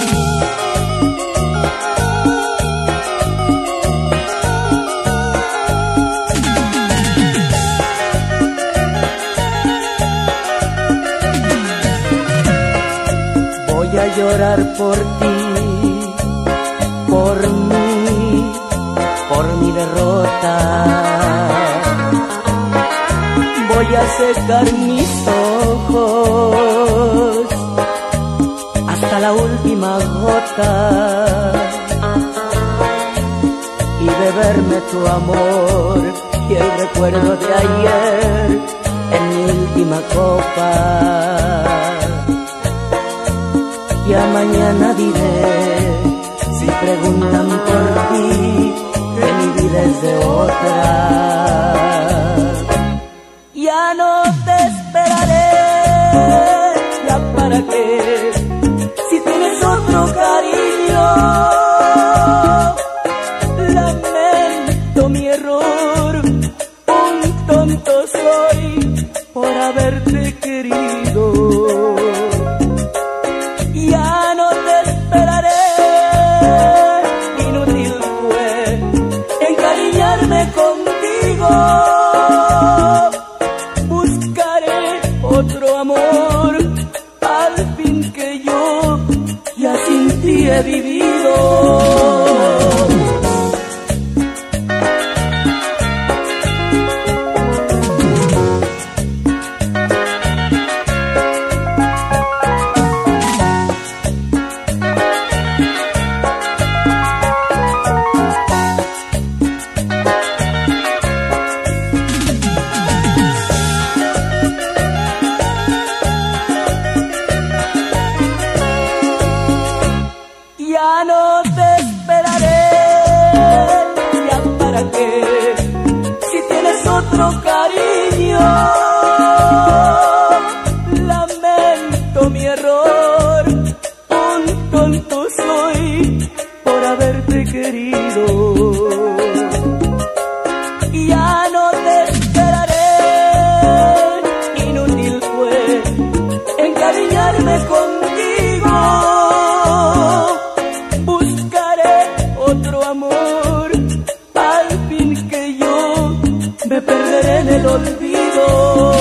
Voy a llorar por ti, por mí, por mi derrota. Voy a secar mis ojos hasta la última gota y beberme tu amor y el recuerdo de ayer en mi última copa. Ya mañana diré, si preguntan por ti, que mi vida es de otra. Ya no te esperaré, ya para qué, si tienes otro cariño. Lamento mi error, un tonto soy por haberte querido. Ya no te esperaré, inútil fue encariñarme contigo. Buscaré otro amor, al fin que yo ya sin ti he vivido. Ya no te esperaré, ya para qué, si tienes otro cariño. Lamento mi error, un tonto soy por haberte querido. Ya no te esperaré, inútil fue encariñarme contigo. Otro amor, al fin que yo me perderé en el olvido.